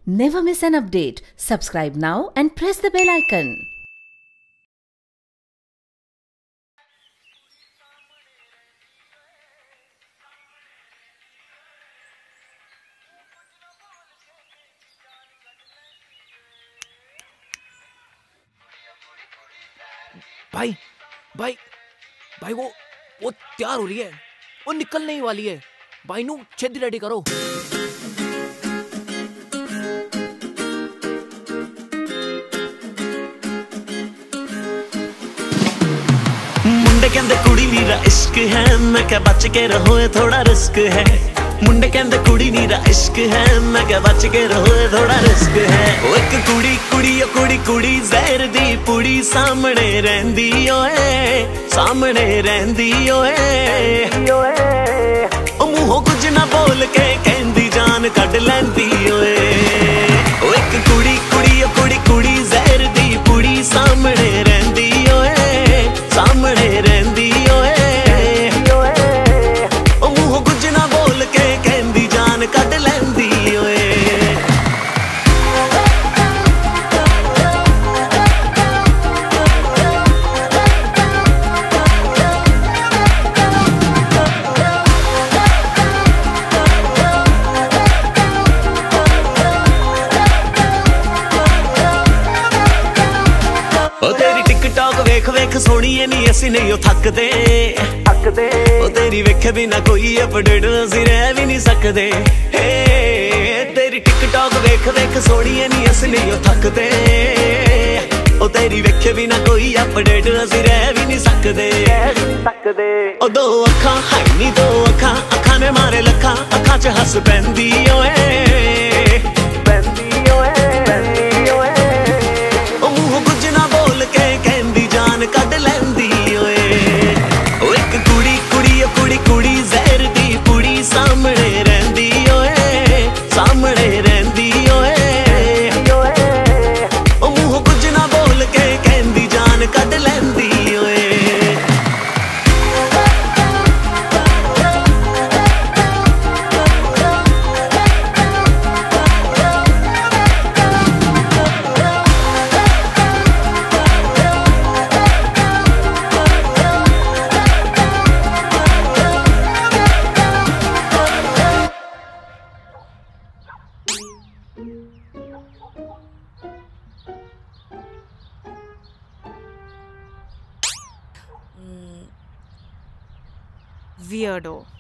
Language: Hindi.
Never miss an update. Subscribe now and press the bell icon. भाई भाई भाई वो तैयार हो रही है, वो निकलने ही वाली है। भाई नू छेदी रेडी करो। मुंडे कहंदे कुड़ी नीरा इश्क है, मैं क्या बच के रहो थोड़ा रिस्क है। मुंडे कहंदे कुड़ी नीरा इश्क है, मैं क्या बच के रहो थोड़ा रिस्क है। ओ एक कुड़ी कुड़ी ओ कुड़ी कुड़ी जहर दी पुड़ी सामने रहंदी ओए, सामने रहंदी ओए। ओ मुंहों कुछ ना बोल के कहंदी जान कढ लैंदी ओए। ओ एक कुड़ी कुड़ी ओ कुड़ी कुड़ी जहर दी पुड़ी सामने रहंदी ओए, सामने रहंदी ओए। ओ मुंहों कुछ ना बोल के कहंदी जान कढ लैंदी ओए। ओ तेरी टिकटॉक वेख वेख सोहणीए नी असी नहीं थकदे थकदे। ओ तेरी वेखे बिना कोई अपडेट असी रह भी नहीं सकदे। तेरी टिकटॉक वेख वेख सोहणीए नी असी नहीं थकदे। ओ तेरी वेखे बिना कोई अपडेट असी रह भी नहीं सकदे। ओ दो अखां है नी दो अखां, अखां ने मारे लखां, अखां च हस पैंदी ओए, पैंदी ओए। ओ मुंह कुछ ना बोल के कहंदी जान कढ लैंदी ओए। ओ एक कुड़ी कुड़ी ओ कुड़ी कुड़ी जहर दी पुड़ी सामने रहंदी ओए, सामने रहंदी ओए। ओ मुंह कुछ ना बोल के कहंदी जान कढ लैंदी ओए। Weirdo.